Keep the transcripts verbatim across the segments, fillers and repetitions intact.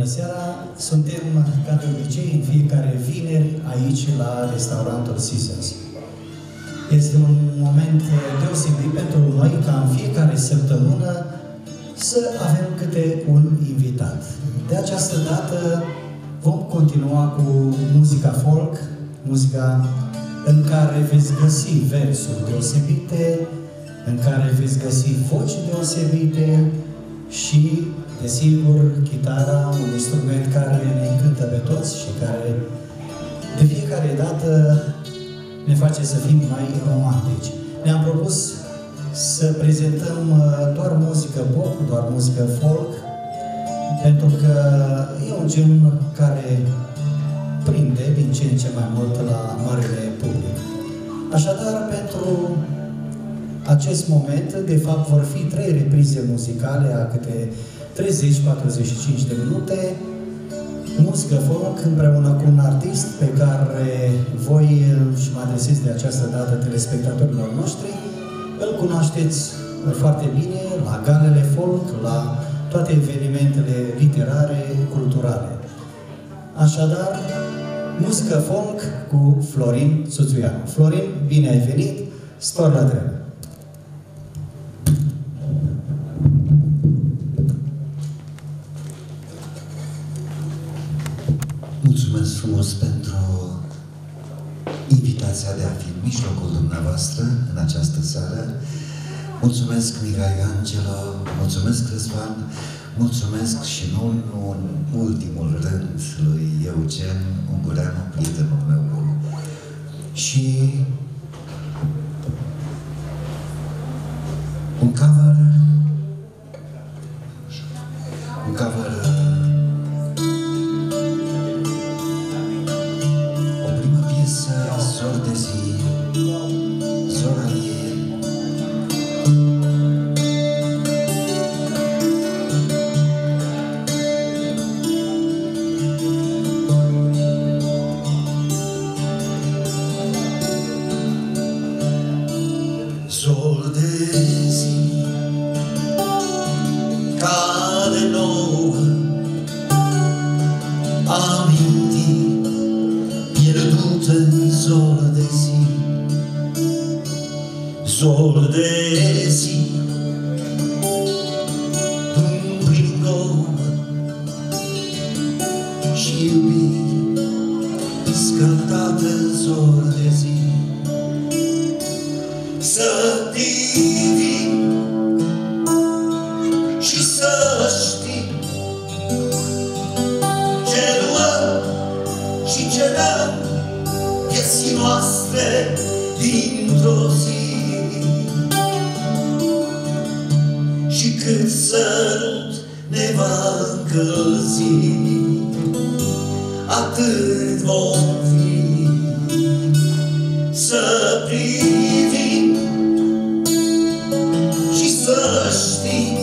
seara! Suntem, ca de obicei, în fiecare vineri aici la restaurantul Seasons. Este un moment deosebit pentru noi ca în fiecare săptămână să avem câte un invitat. De această dată vom continua cu muzica folk, muzica în care veți găsi versuri deosebite, în care veți găsi voci deosebite și, desigur, chitara, un instrument care ne încântă pe toți și care de fiecare dată ne face să fim mai romantici. Ne-am propus să prezentăm doar muzică pop, doar muzică folk, pentru că e un gen care prinde din ce în ce mai mult la marele public. Așadar, pentru acest moment, de fapt, vor fi trei reprize muzicale a câte treizeci patruzeci și cinci de minute, muzică folk împreună cu un artist pe care voi, și mă adresez de această dată telespectatorilor noștri, îl cunoașteți foarte bine la galele folk, la toate evenimentele literare, culturale. Așadar, muzică folk cu Florin Țuțuianu. Florin, bine ai venit, stor la treabă! Mulțumesc frumos pentru invitația de a fi în mijlocul dumneavoastră în această seară. Mulțumesc, Mihai Angelo, mulțumesc, Răzvan, mulțumesc și nu în ultimul rând lui Eugen Ungureanu, prietenul meu bun. Și un cover, un cover, o primă piesă, Zor de zi, Zoralie. Zor de zi, cade nouă, amintiri pierdute în zor de zi. Zor de zi, drum prin gouă și iubiri scăldate în zor de zi. Să privim și să știm ce luăm și ce dăm vieții noastre dintr-o zi. Și cât sărut ne va încălzi, atât vom fi. Să privim și să știm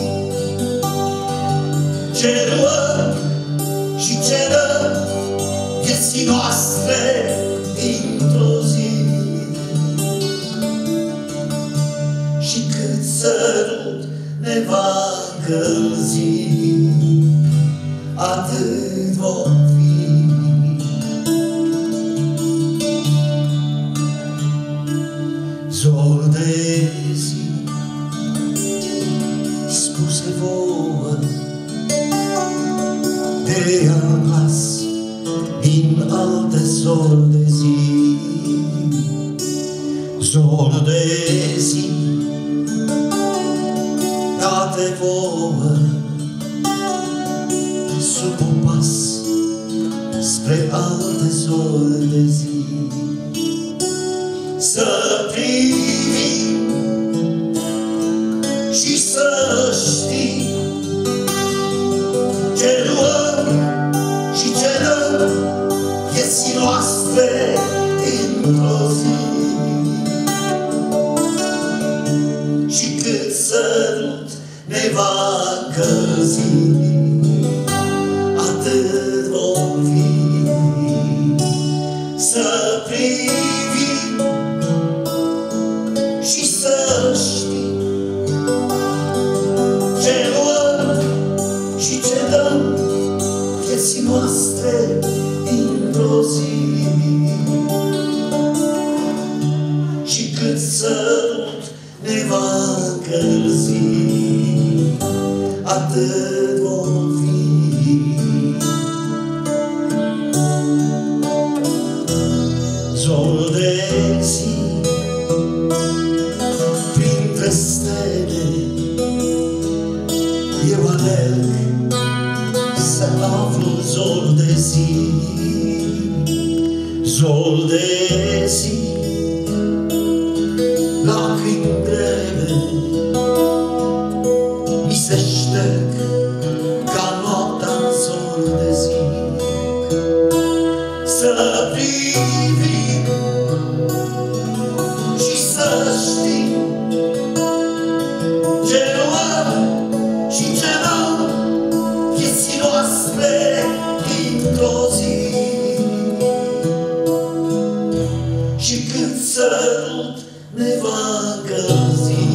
ce luăm și ce dăm vieții noastre dintr-o zi. Și cât sărut ne va încălzi, atât vom fi. Zor de zi, spuse vouă de al las din alte zor de zi. Zor de zi, date vouă sub un pas spre alte zor de zi. Să privim și să știm ce luăm și ce dăm vieții noastre dintr-o zi. Și cât sărut ne va încălzi, atât vom fi. Să privim și să știm ce luăm și ce dăm vieții noastre dintr-o zi. Și cât sărut ne va încălzi, atât vom fi. Zor de zi, printre stele, eu alerg să aflu zor de zi. Zor de zi, lacrimi grele mi se șterg ca noaptea în zor de zi. Să privim și să știm ce luăm și ce dăm vieții noastre dintr-o zi. Și cât sărut ne va încălzi,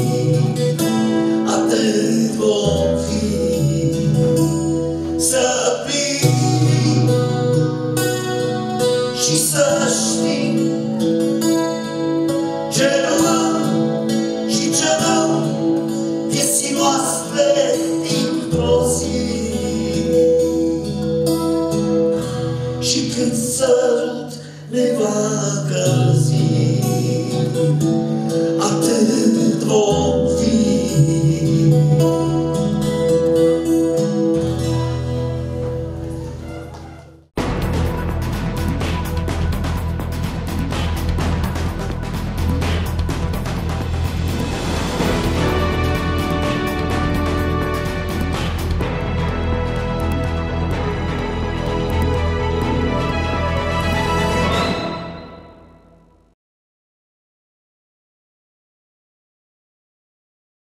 atât vom fi. Să privim și să știm ce luăm și ce dăm vieții noastre dintr-o zi. Și cât sărut ne va încălzi, atât vom fi.